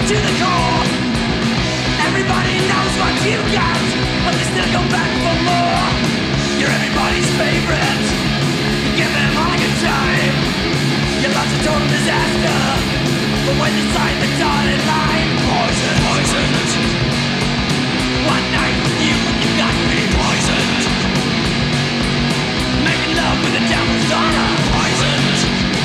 to the core. Everybody knows what you got, but they still go back for more. You're everybody's favorite. You give them all a good time. Your life's a total disaster, but when you sign the dotted line, poison, poisoned. One night with you, you got me poisoned. Making love with the devil's daughter, poisoned.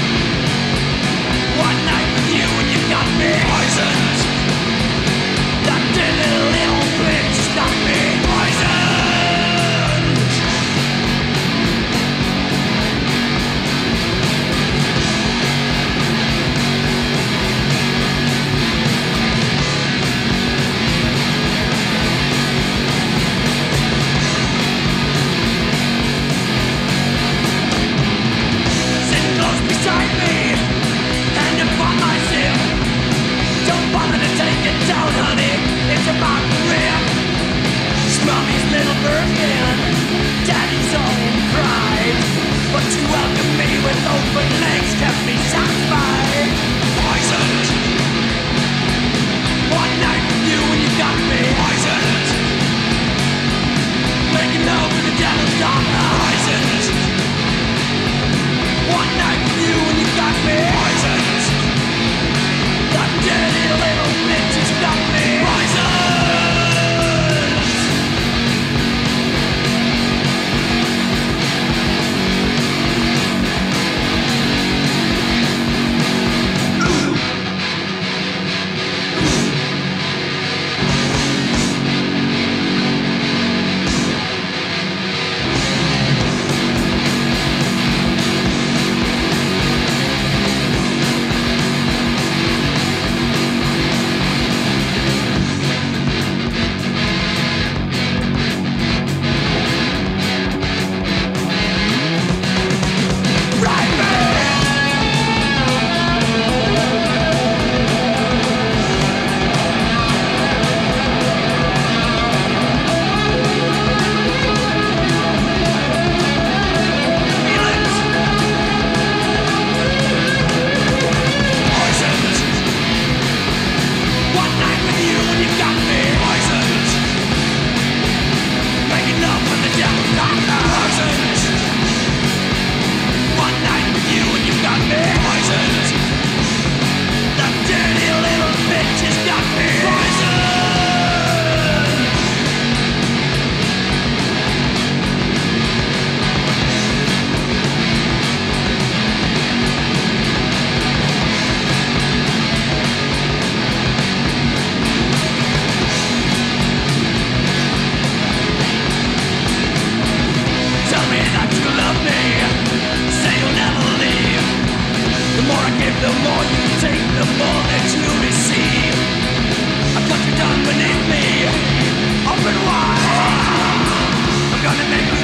One night with you and you got me poisoned. That dirty little bitch got me poisoned. Sitting close beside me, hand upon my sip. Don't bother to take it down, honey, it's about to rip. Smummy's little virgin, daddy's all in pride, but to welcome me with open legs kept me satisfied. Poisoned. One night with you and you got me poisoned. Making love with the devil's daughter, poisoned. One night with you and you got me poisoned. That dirty little bitch has got me poisoned. The more you take, the more that you receive. I cut you down beneath me, open wide. I'm gonna make you